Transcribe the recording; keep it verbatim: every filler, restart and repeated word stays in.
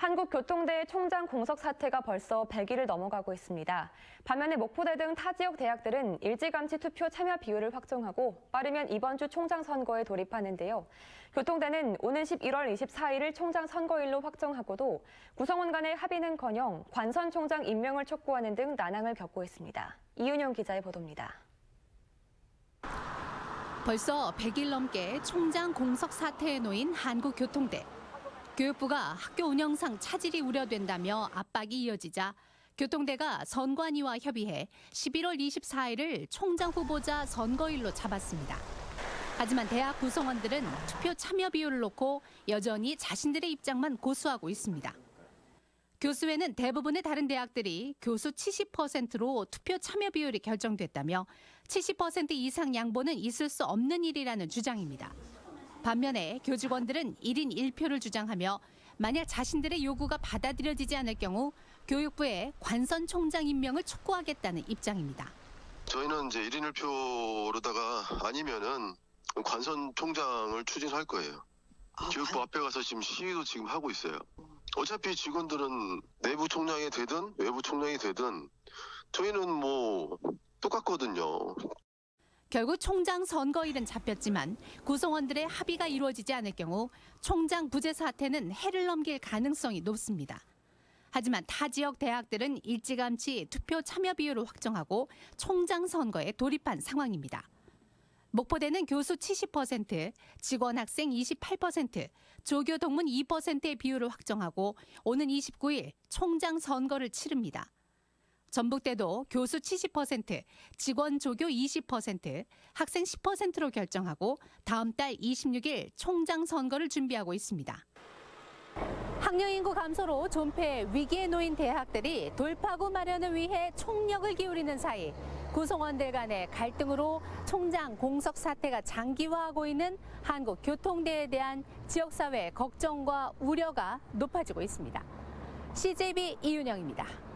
한국교통대의 총장 공석 사태가 벌써 백 일을 넘어가고 있습니다. 반면에 목포대 등 타 지역 대학들은 일찌감치 투표 참여 비율을 확정하고 빠르면 이번 주 총장 선거에 돌입하는데요. 교통대는 오는 십일월 이십사일을 총장 선거일로 확정하고도 구성원 간의 합의는커녕 관선 총장 임명을 촉구하는 등 난항을 겪고 있습니다. 이윤영 기자의 보도입니다. 벌써 백 일 넘게 총장 공석 사태에 놓인 한국교통대. 교육부가 학교 운영상 차질이 우려된다며 압박이 이어지자 교통대가 선관위와 협의해 십일월 이십사일을 총장 후보자 선거일로 잡았습니다. 하지만 대학 구성원들은 투표 참여 비율을 놓고 여전히 자신들의 입장만 고수하고 있습니다. 교수회는 대부분의 다른 대학들이 교수 칠십 퍼센트로 투표 참여 비율이 결정됐다며 칠십 퍼센트 이상 양보는 있을 수 없는 일이라는 주장입니다. 반면에 교직원들은 일인 일표를 주장하며 만약 자신들의 요구가 받아들여지지 않을 경우 교육부에 관선 총장 임명을 촉구하겠다는 입장입니다. 저희는 이제 일인 일표로다가 아니면은 관선 총장을 추진할 거예요. 아, 교육부 관... 앞에 가서 지금 시위도 지금 하고 있어요. 어차피 직원들은 내부 총장이 되든 외부 총장이 되든 저희는 뭐 똑같거든요. 결국 총장 선거일은 잡혔지만 구성원들의 합의가 이루어지지 않을 경우 총장 부재 사태는 해를 넘길 가능성이 높습니다. 하지만 타 지역 대학들은 일찌감치 투표 참여 비율을 확정하고 총장 선거에 돌입한 상황입니다. 목포대는 교수 칠십 퍼센트, 직원 학생 이십팔 퍼센트, 조교 동문 이 퍼센트의 비율을 확정하고 오는 이십구일 총장 선거를 치릅니다. 전북대도 교수 칠십 퍼센트, 직원 조교 이십 퍼센트, 학생 십 퍼센트로 결정하고 다음 달 이십육일 총장 선거를 준비하고 있습니다. 학령 인구 감소로 존폐 위기에 놓인 대학들이 돌파구 마련을 위해 총력을 기울이는 사이 구성원들 간의 갈등으로 총장 공석 사태가 장기화하고 있는 한국교통대에 대한 지역사회의 걱정과 우려가 높아지고 있습니다. 씨제이비 이윤영입니다.